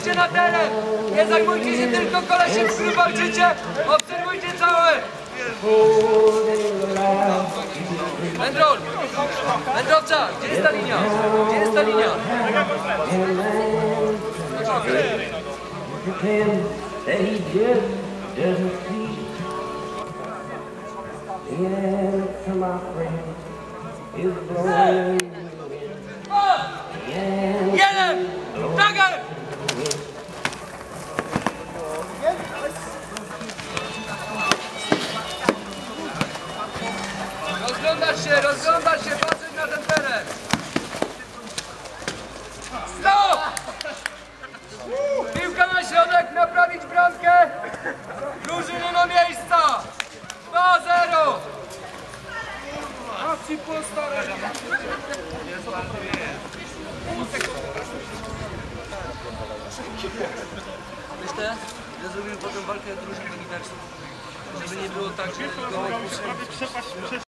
Wchodźcie na teren! Nie zajmujcie się tylko kolesiem, z którym walczycie! Obserwujcie całe! Wędrol! Wędrowca! Gdzie jest ta linia? Gdzie jest ta linia? Jeden! Dagger! Rozglądać się, patrzeć na ten teren! Stop! Piłka na środek, naprawić bramkę! Drużyny na miejsca! 2-0! Akcji po staraniu! Myślę, że zrobimy potem walkę drużyn do uniwersum. Żeby nie było tak, że